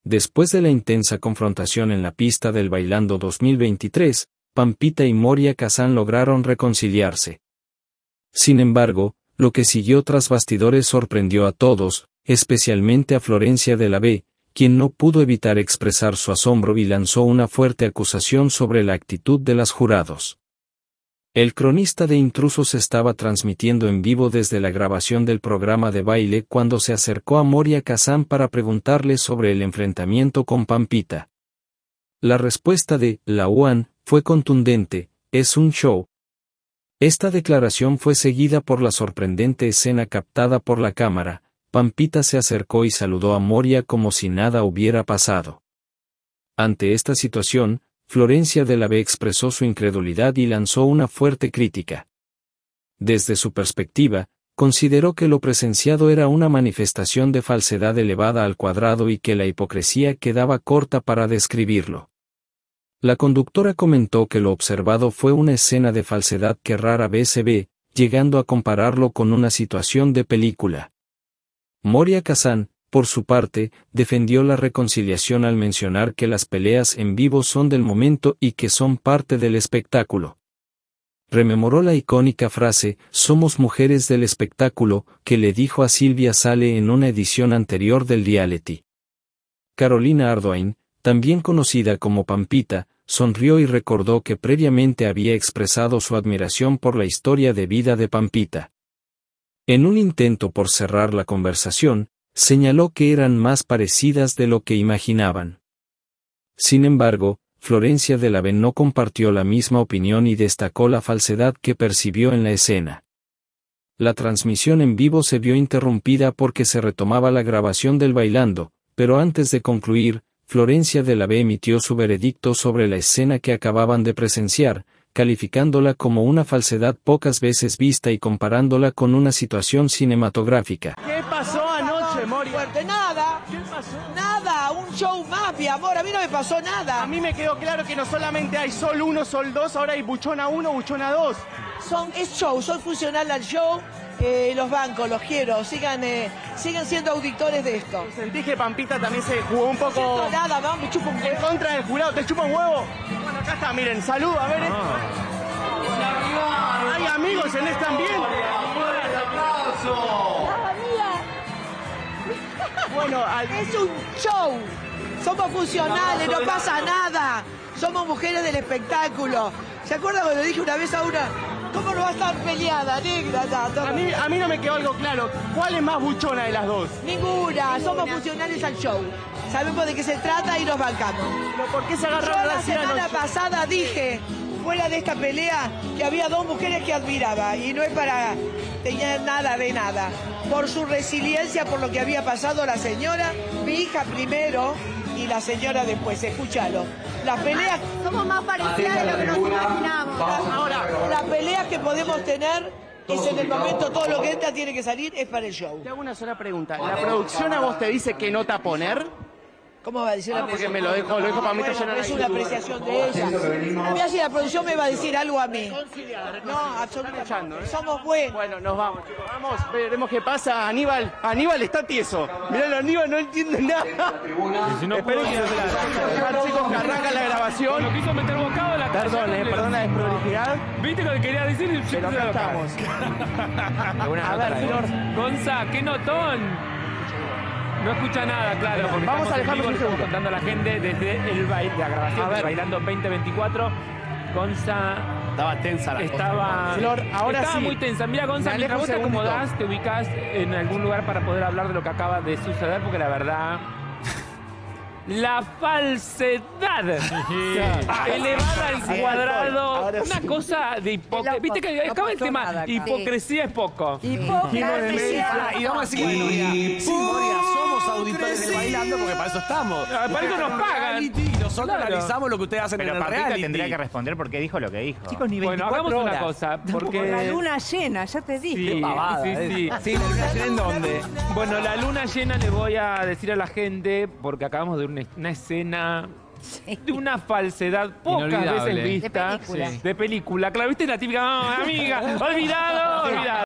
Después de la intensa confrontación en la pista del Bailando 2023, Pampita y Moria Kazan lograron reconciliarse. Sin embargo, lo que siguió tras bastidores sorprendió a todos, especialmente a Florencia de la B, quien no pudo evitar expresar su asombro y lanzó una fuerte acusación sobre la actitud de las jurados. El cronista de Intrusos estaba transmitiendo en vivo desde la grabación del programa de baile cuando se acercó a Moria Kazan para preguntarle sobre el enfrentamiento con Pampita. La respuesta de la UAN fue contundente: es un show. Esta declaración fue seguida por la sorprendente escena captada por la cámara. Pampita se acercó y saludó a Moria como si nada hubiera pasado. Ante esta situación, Florencia de la B expresó su incredulidad y lanzó una fuerte crítica. Desde su perspectiva, consideró que lo presenciado era una manifestación de falsedad elevada al cuadrado y que la hipocresía quedaba corta para describirlo. La conductora comentó que lo observado fue una escena de falsedad que rara vez se ve, llegando a compararlo con una situación de película. Moria Kazan, por su parte, defendió la reconciliación al mencionar que las peleas en vivo son del momento y que son parte del espectáculo. Rememoró la icónica frase, "somos mujeres del espectáculo", que le dijo a Silvia Sale en una edición anterior del reality. Carolina Ardoin, también conocida como Pampita, sonrió y recordó que previamente había expresado su admiración por la historia de vida de Pampita. En un intento por cerrar la conversación, señaló que eran más parecidas de lo que imaginaban. Sin embargo, Florencia de la B no compartió la misma opinión y destacó la falsedad que percibió en la escena. La transmisión en vivo se vio interrumpida porque se retomaba la grabación del Bailando, pero antes de concluir, Florencia de la B emitió su veredicto sobre la escena que acababan de presenciar, calificándola como una falsedad pocas veces vista y comparándola con una situación cinematográfica. ¿Qué pasó anoche, Moria? Fuerte, nada. ¿Qué pasó? Nada, un show más, mi amor. A mí no me pasó nada. A mí me quedó claro que no solamente hay Sol 1, Sol 2, ahora hay Buchona 1, Buchona 2. Es show, soy funcional al show. Los bancos, los quiero. Sigan siendo auditores de esto. ¿Sentís que Pampita también se jugó un poco No, nada, vamos, me chupa un en huevo. contra del jurado? ¿Te chupa un huevo? Bueno, acá está, miren, salud, a ver. Hay amigos en este ambiente. Bueno, Es un show. Somos funcionales, no pasa nada. Somos mujeres del espectáculo. ¿Se acuerdan cuando le dije una vez a una, cómo no va a estar peleada, negra? a mí no me quedó algo claro. ¿Cuál es más buchona de las dos? Ninguna. Somos funcionales al show. Sabemos de qué se trata y nos bancamos. ¿Pero por qué se Yo agarraron la así semana anoche? pasada dije, fuera de esta pelea, que había dos mujeres que admiraba. Y no es para tener nada de nada. Por su resiliencia, por lo que había pasado la señora, mi hija primero y la señora después. Escúchalo. Las peleas... Somos más parecidas de lo que nos imaginamos. Ahora, Las peleas que podemos tener es en el momento, todo lo que entra tiene que salir, es para el show. te hago una sola pregunta. ¿La producción a vos te dice qué nota poner? ¿Cómo va a decir la Porque producción? me lo dijo Pampita, Bueno, yo no la es una vi. apreciación de ella. Mira si la producción me va a decir algo a mí. No, absolutamente. escuchando, ¿eh? Somos buenos. Bueno, nos vamos, chicos. Vamos, veremos qué pasa. Aníbal está tieso. Mirá, Aníbal no entiende nada. Esperen que chicos, que arranca la grabación. Lo quiso meter bocado en la Perdón, perdón la desprolijidad. ¿Viste lo que quería decir? Y Pero acá estamos. A ver, Flor. Gonza, qué notón. No escucha nada, claro, porque Vamos estamos a dejarlo en vivo, un le estamos segundo. contando a la gente desde el baile, la A grabación ver. de Bailando 2024. Gonza Estaba tensa la estaba, Flor, ahora estaba sí. muy tensa. Mira, Gonza, Me mientras alejo vos te un segundito. acomodás, te ubicás en algún lugar para poder hablar de lo que acaba de suceder, porque la verdad... La falsedad elevada al cuadrado, ahora una sí. cosa de hipocresía. Viste que no acaba el pasó tema, nada acá. hipocresía es poco. Hipocresía. Y vamos a decir que Moria, sí, Moria, somos auditores del Bailando porque para eso estamos. Para eso nos pagan. Reality, y nosotros Claro. analizamos lo que ustedes hacen Pero en el Pampita reality. tendría que responder porque dijo lo que dijo. Chicos, ni Bueno, 24 hagamos horas. una cosa, porque... La luna llena, ya te dije. Sí, pavada, sí, sí. Sí, la luna llena en dónde. Bueno, la luna llena le voy a decir a la gente, porque acabamos de una escena de una falsedad pocas Inolvidable. veces vista De película. de película. Claro, viste la típica amiga, olvidado.